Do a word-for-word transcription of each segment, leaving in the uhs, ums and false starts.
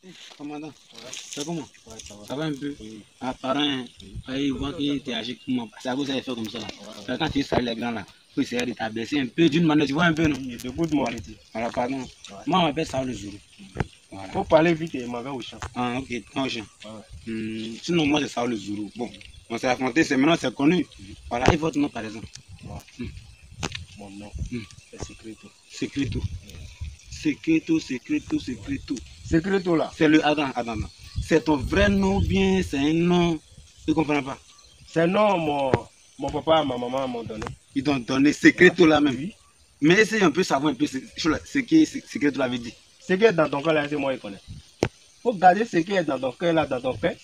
Commandant, c'est comment? Ouais, ça va. Ça va un peu? Oui. Ah, parrain, ils voient qu'il était âgé comment? C'est à cause ça fait comme ça. Ouais. Quand tu salues les grands là, il faut essayer de t'abaisser un peu d'une manière, tu vois un peu, non? Il est debout de moi. Voilà, pardon. Ouais. Moi, on m'appelle ça le jour. Voilà. Faut parler vite et m'en va au champ. Ah, ok, au champ. Ouais. Hum, sinon, moi, c'est ça le jour. Bon, on s'est affronté, c'est maintenant, c'est connu. Voilà, et votre nom, par exemple? Ouais. Hum. Mon nom, hum. c'est Secreto. Secreto. Secreto, Secreto, Secreto. Secreto là. C'est le. Attends, attends, attends. C'est ton vrai nom ou bien c'est un nom? Je ne comprends pas. C'est un nom mon, mon papa et ma maman m'ont donné. Ils t'ont donné Secreto là même. Oui. Mais essaye un peu savoir un peu ce, ce qui Secreto l'avait dit. Ce qui est dans ton cœur là, c'est moi qui connais. Faut garder ce qui est dans ton cœur là, dans ton cœur.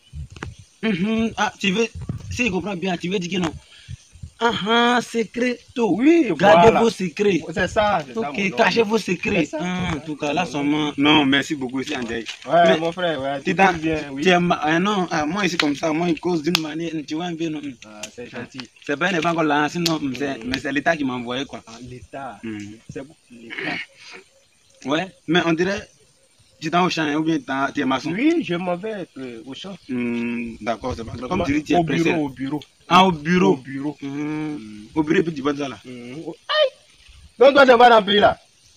Mm-hmm. Ah, tu veux. Si je comprends bien, tu veux dire que non. Ah ah, Secreto. Oui, gardez voilà. vos secrets. C'est ça, c'est ok, ça. Ok, cachez vos secrets. Ça, ah, en tout cas, là, seulement. Non, merci beaucoup, c'est André. Ouais, mais, mon frère, ouais, tu es bien, oui. Tu es ah, non, ah, moi, ici, comme ça, moi, il cause d'une manière. Tu vois un peu, non? Ah, c'est gentil. C'est pas une encore là, sinon, mm. mais c'est l'État qui m'a envoyé, quoi. Ah, l'État. Mm. C'est bon, l'État. Ouais, mais on dirait. Tu es au champ ou bien tu es maçon? Oui, je m'en vais euh, au champ. Mm, d'accord, c'est pas grave. Comme Ma, tu dis, tu es au pressé. bureau, au bureau. Ah, au bureau. Au bureau. Mm. Mm. Au bureau, et puis tu vas là. Mm. Aïe! Donc toi, tu n'es pas dans le pays là.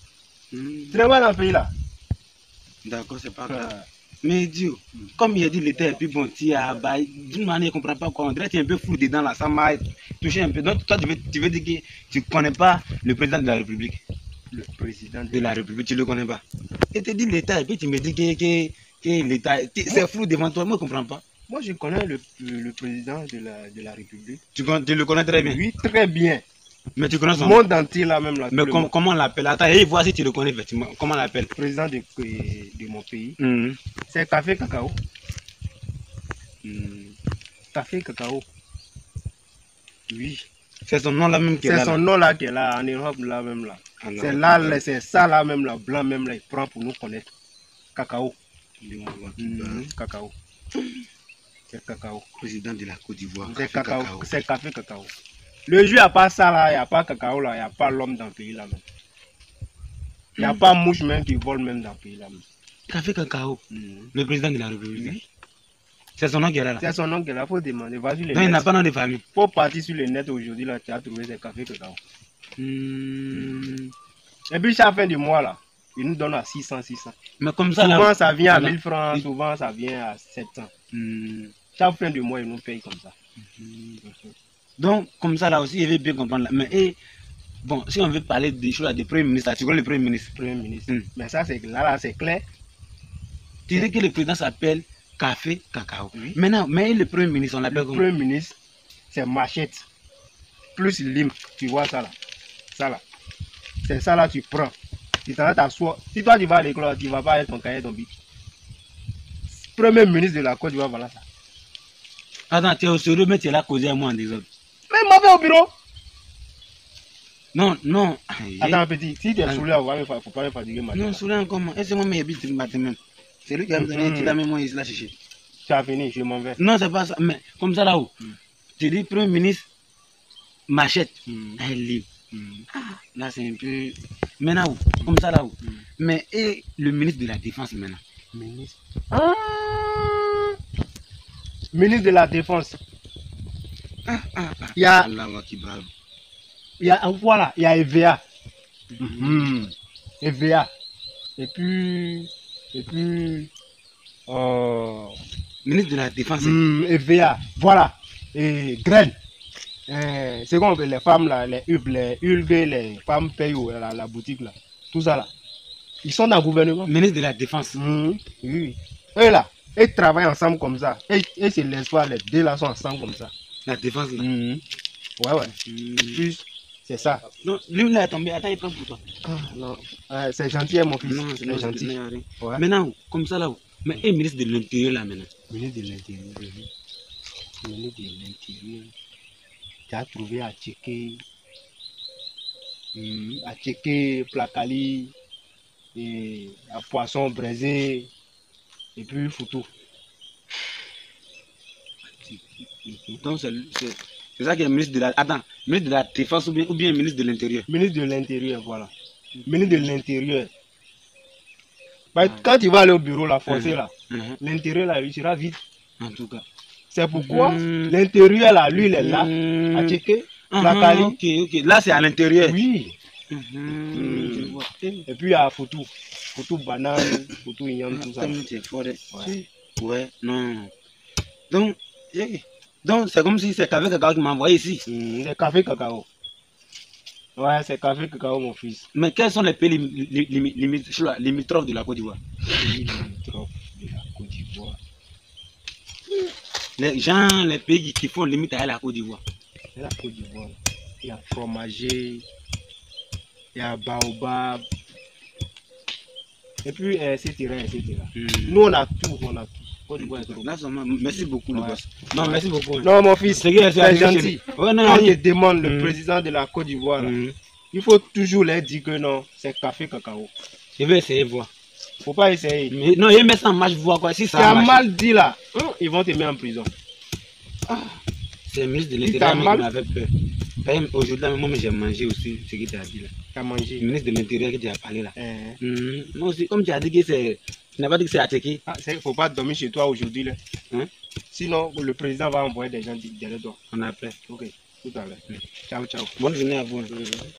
Mm. Tu n'es pas dans le pays là. D'accord, c'est pas grave. Ah. Mais Dieu, mm. comme il a dit l'État est plus bon, tu as bah, d'une manière, il ne comprend pas quoi. On dirait que tu es un peu fou dedans là, ça m'a touché un peu. Donc toi, tu veux, tu veux dire que tu ne connais pas le président de la République? Le président de, de la République, tu ne le connais pas? Et tu dis l'État, et puis tu me dis que, que, que l'État, c'est flou devant toi, moi je ne comprends pas. Moi je connais le, le, le président de la, de la République. Tu, tu le connais très bien? Oui, très bien. Mais tu connais son nom? Le monde entier là même là. Mais com comment on l'appelle? Attends, et vois si tu le connais effectivement. Comment on l'appelle? Le président de, de mon pays. Mm-hmm. C'est Café Cacao. Mm. Café Cacao. Oui. C'est son nom là même qui est là. C'est son nom là qui est là, en Europe là même là. C'est là, c'est ça là même là, blanc même là, il prend pour nous connaître. Cacao. Mmh, cacao. C'est cacao. Président de la Côte d'Ivoire. C'est cacao. C'est café cacao. Le jus, il n'y a pas ça là, il n'y a pas cacao là, il n'y a pas l'homme dans le pays là même. Il n'y a mmh. pas mouche même qui vole même dans le pays là même. Café cacao. Mmh. Le président de la République. Oui. C'est son nom qui est là. là. C'est son nom qui est là, il faut demander. Va sur les non, il n'a pas nom de famille. Il faut partir sur le net aujourd'hui là, tu as trouvé ce café cacao. Mmh. Et puis chaque fin du mois là, il nous donne à six cents, six cents. Mais comme ça, souvent là, ça vient à mille là, francs, il... souvent ça vient à sept cents. Mmh. Chaque fin du mois, il nous paye comme ça. Mmh. Donc, comme ça là aussi, il veut bien comprendre. Là. Mais et, bon, si on veut parler des choses du Premier ministre, tu connais le Premier ministre? Premier ministre. Mmh. Mais ça, c'est là, là c'est clair. Tu dis que le président s'appelle Café Cacao. Oui. Maintenant, mais le Premier ministre, on l'appelle comment? Le Premier ministre, c'est machette. Plus lime, tu vois ça là. Ça là. C'est ça là, tu prends. Tu t'en t'assois. Si toi tu vas à l'école, tu ne vas pas être ton cahier, ton bic. Premier ministre de la Côte d'Ivoire, voilà ça. Attends, tu es au sérieux, mais tu es là causé à moi en désordre. Mais il m'a fait au bureau. Non, non. Attends, petit, si tu es saoulé, il ne faut pas me fatiguer maintenant. Non, saoulé encore. Est-ce que moi, je habite le matin même? C'est lui qui a me donné, tu l'as même moi, il l'a cherché. Tu as fini, je m'en vais. Non, c'est pas ça. Mais comme ça là-haut, mm. tu dis Premier ministre, machette, mm. un livre. Mm. Ah, là, c'est un peu. Maintenant, comme ça là-haut. Mm. Mais et le ministre de la Défense maintenant? Ministre. Ah. Ministre de la Défense. Ah, ah, ah. Il y a. Il y a, voilà, il y a E V A. Mm. E V A. Et puis. Et puis. Euh, ministre de la Défense. Mm, E V A. Voilà. Et graines. Euh, c'est comme les femmes là, les hulgues, les hulgues, les femmes payent la, la boutique là. Tout ça là. Ils sont dans le gouvernement. Ministre de la Défense. Mmh, oui. Eux là, ils travaillent ensemble comme ça. Et, et c'est l'espoir, les deux là sont ensemble comme ça. La défense là. Mmh. Ouais, ouais. Mmh. Plus, c'est ça. Non, lui là est tombé. Attends, il prend pour toi. Ah, non. Euh, c'est gentil, mon fils. Non, c'est gentil. Ouais. Maintenant, comme ça là. Mais et ministre de l'Intérieur là maintenant? Ministre de l'Intérieur. Ministre de l'Intérieur. Tu as trouvé à checker. Mmh, à checker Placali. Et à poisson braisé et puis photo. Donc c'est ça qui est ministre de la. Attends, ministre de la Défense ou bien, ou bien ministre de l'Intérieur? Ministre de l'Intérieur, voilà. Ministre de l'Intérieur. Bah, Ah. quand tu vas aller au bureau, la forcer Mhm. là, Mhm. l'intérieur là, il sera vide. En tout cas. C'est pourquoi Mhm. l'intérieur là, lui, il est là, Mhm. à checker, Ah, la cali. ok, ok. Là, c'est à l'intérieur. Oui. Mhm. Je Mm. vois. Eh, Et puis il y a photo. Photo banane, photo igname, ah, tout ça. tellement tu es fort, eh. Ouais. Ouais, non. Donc, eh, donc c'est comme si c'est qu'avec quelqu'un qui m'a envoyé ici. Mm, c'est café cacao. Ouais, c'est café cacao, mon fils. Mais quels sont les pays lim- lim- lim- lim- je sais pas, limitrophes de la Côte d'Ivoire? Pays limitrophe de la Côte d'Ivoire. Les gens, les pays qui- qui font limite à la Côte d'Ivoire. La Côte d'Ivoire, il y a fromager, il y a baobab, et puis euh, et cetera et cetera. Hmm. Nous, on a tout, on a tout. Côte d'Ivoire est trop. Là, seulement, merci beaucoup, le Ouais. boss. Non, merci beaucoup. Non, mon fils, C'est que- c'est c'est- gentil. Ouais, non, Quand on te rien. demande le Mm. président de la Côte d'Ivoire, là, Hmm. il faut toujours leur dire que non, c'est café cacao. Je vais essayer de voir. Faut pas essayer. Mais, non, il met ça en marche, voir quoi. Si Tu ça as a marché. mal dit là, hein, ils vont te mettre en prison. C'est le ministre de Si l'Intérieur t'as qui mal- m'avait peur. Par exemple, aujourd'hui, là, moi, j'ai mangé aussi ce que tu as dit là. Tu as Le mangé. ministre de l'Intérieur qui t'a parlé là. Hein. Hmm. Moi aussi, comme tu as dit que c'est. Tu n'as pas dit que c'est à checker. Ah, c'est- faut pas dormir chez toi aujourd'hui là. Hein? Sinon, le président va envoyer des gens derrière toi. On a peur. Ok, tout à l'heure. Ciao, ciao. Bonne journée à vous.